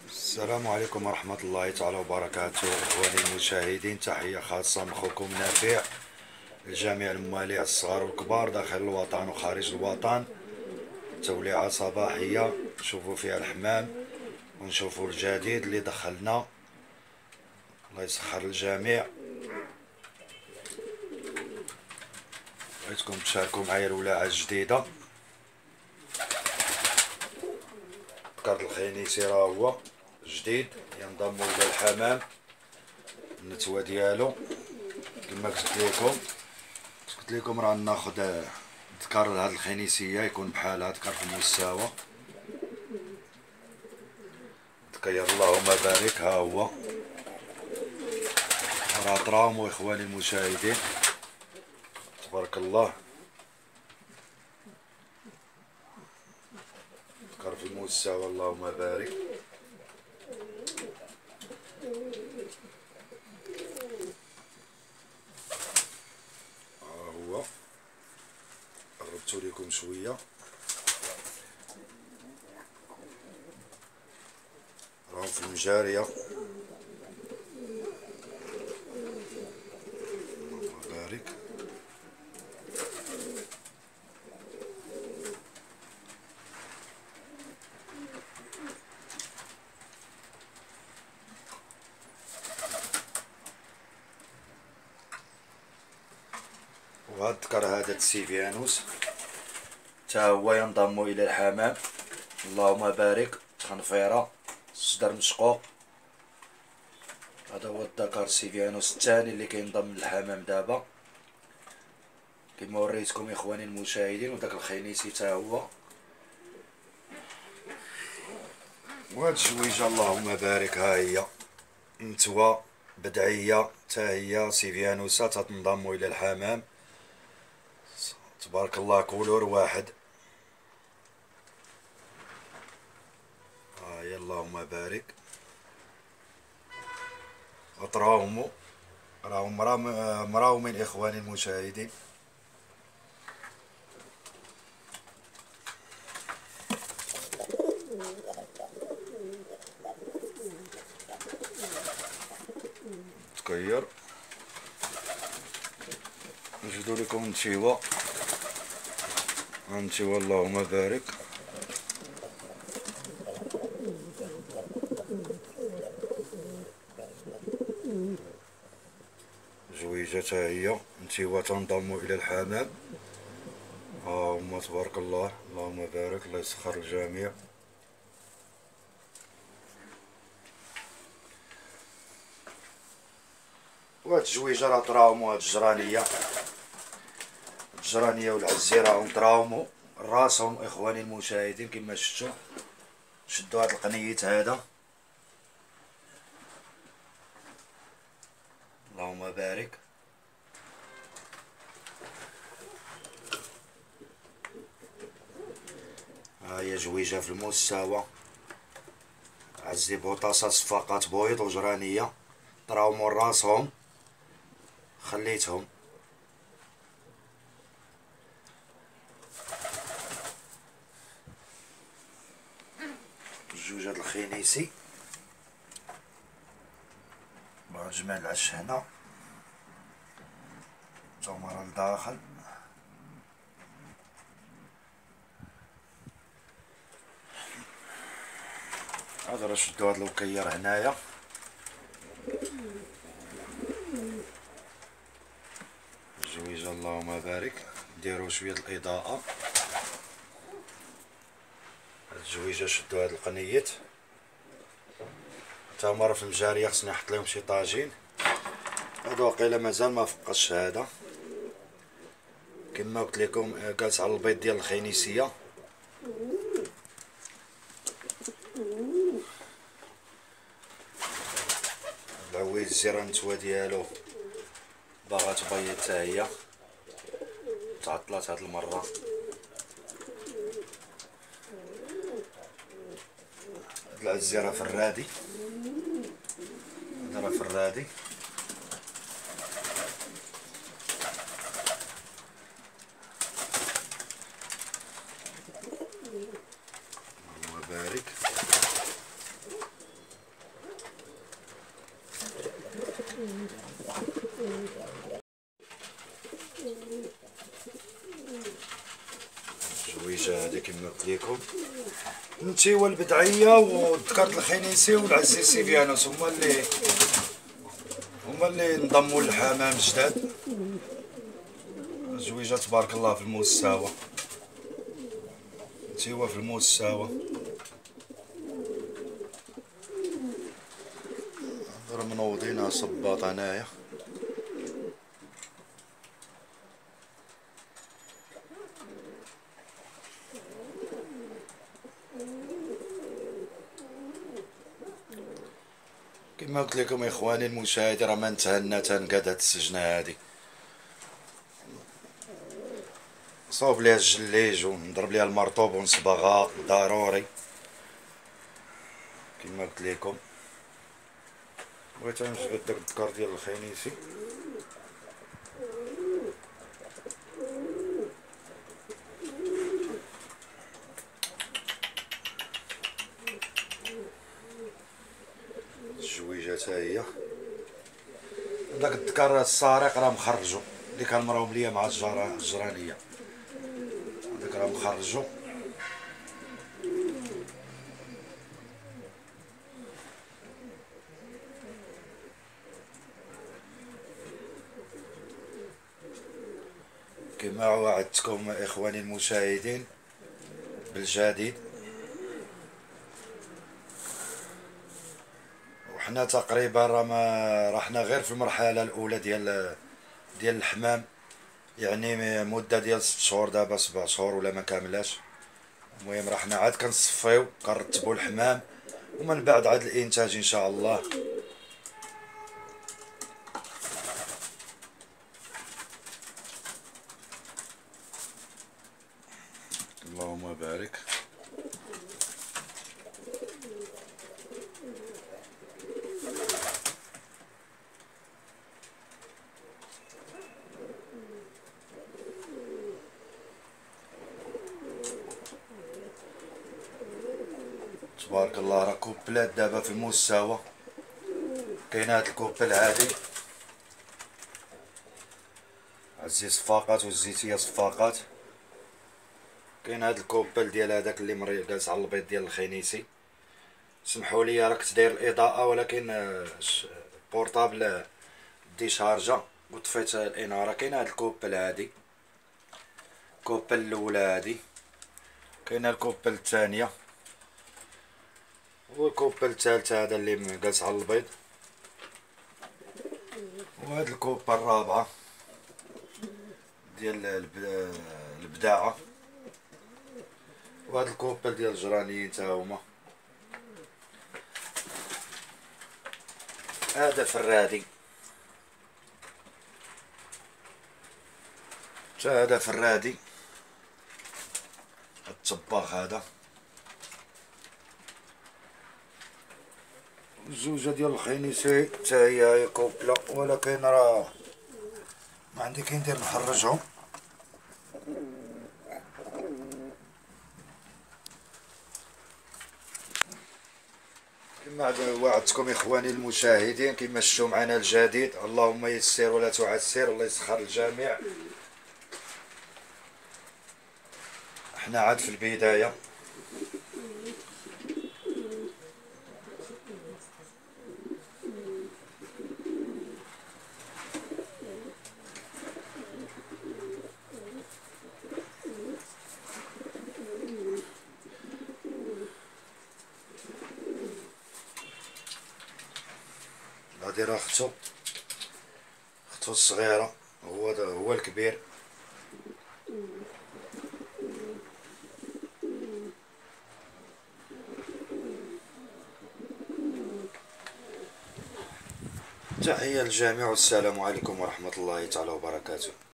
السلام عليكم ورحمة الله تعالى وبركاته. إخواني المشاهدين، تحية خاصة من خوكم نافع لجميع المواليع الصغار والكبار داخل الوطن وخارج الوطن. توليعة صباحية نشوفوا فيها الحمام ونشوفوا الجديد اللي دخلنا. الله يسخر الجميع. بغيتكم تشاركوا معايا الولاعة الجديدة. كارد الخينيسي راه هو جديد ينضم الى الحمام. النتوى ديالو كما قلت لكم راه ناخذ ذكر هاد الخينيسيه يكون بحال هاد ذكر في المستوى. تكير اللهم بارك. ها هو راه طرامو اخواني المشاهدين، تبارك الله. ذكر في المستوى اللهم بارك. هو قربتو لكم شويه، راهم في المجاريه. اللهم بارك. وهاد الذكر هذا السيفيانوس تا هو ينضم الى الحمام. اللهم بارك. خنفيره صدر مشقوق. هذا هو الذكر سيفيانوس الثاني اللي كينضم للحمام دابا كما وريتكم اخواني المشاهدين. وداك الخينيسي تا هو. وهاد الجويجه اللهم بارك ها هي نتوى بدعيه تا هي سيفيانوسا تنضم الى الحمام. تبارك الله كولور واحد. هاهي اللهم بارك. راهم مراومين اخواني المشاهدين. تكير نجدو لكم نتيوه اللهم بارك. زويجة تا هي نتيوه تنضم الى الحمام. ها هما تبارك الله اللهم بارك. الله يسخر الجميع. وهاد الجويجة راه طراومو. هاد الجرانية والعزي راهم طراومو راسهم اخواني المشاهدين كما شفتوا. شدوا هاد القنيت هذا اللهم بارك. ها هي جويجة في المستوى. عزي بوطاسة صفاقات بويض وجرانية طراومو راسهم خليتهم. جوج هاد الخينيسي مع جمال العش هنا توما راه لداخل. عاد راه شدو هاد الوكير هنايا. الجويجة اللهم بارك. نديرو شوية الإضاءة. هاد الجويجة شدو هاد القنيت تا هما راه في المجارية. خصني نحط لهم شي طاجين. هذا واقيلا مازال ما فقش. هذا كما قلت لكم جالس على البيض ديال الخينيسية. العويز الزيرة النتوى ديالو باغا تبيض تا هي. تعطلات هاد المرة. هاد العزي راه فرادي. هذا راه فرادي. اللهم بارك. لكم نتيوا البدعيه وذكرت الخنيسي والعزيز سيفيانوس هما اللي انضموا للحمام جداد. زويجه تبارك الله في المستوى، نتيوا في المستوى. راه منوضين صباط هنايا. كما قلت لكم اخواني المشاهدين، راه ما انتهلنا تنقاد هاد السجنه هادي. صوب ليها الجليج ونضرب ليها المرطوب ونصبغها ضروري كما قلت لكم. بغيت نجبد داك الدكار ديال الخنيسي. الجويجه تا هي. داك الدكار السارق راه مخرجو، اللي كان مراوم ليا مع الجرانيه داك راه مخرجو. كما وعدتكم اخواني المشاهدين بالجديد، وحنا تقريبا راه ما رحنا غير في المرحله الاولى ديال الحمام، يعني مده ديال 6 شهور، دابا 7 شهور ولا ما كاملاش. المهم راه حنا عاد كنصفيو كنرتبو الحمام، ومن بعد عاد الانتاج ان شاء الله. اللهم بارك. تبارك الله. راه كوبلات دابا في المستوى. كاين هاد الكوبل هادي عزيز صفاقات والزيتيه صفاقات. كاين هاد الكوبل ديال هداك اللي مريض جالس على البيض ديال الخنيسي. سمحوا لي راك تداير الاضاءه، ولكن بورطابل دي شارجه وطفيت الاناره. كاين هاد الكوبل هادي، الكوبل الاولى هادي. كاين الكوبل الثانيه والكوبل الثالثه هذا اللي جالس على البيض. وهاد الكوبه الرابعه ديال البداعه. وهاد الكوبل ديال الجرانيين تا هما. هذا فرادي، تا هذا فرادي الطباخ هذا. الزوجه ديال الخنيسي تا هي كوبله، ولكن راه ما عندي كي ندير نخرجهم. كما وعدتكم اخواني المشاهدين، كما شفتوا معنا الجديد. اللهم يسر ولا تعسر، الله يسخر الجميع. احنا عاد في البدايه. غادي راه اختو الصغيره، هو الكبير. تحيه للجميع والسلام عليكم ورحمه الله تعالى وبركاته.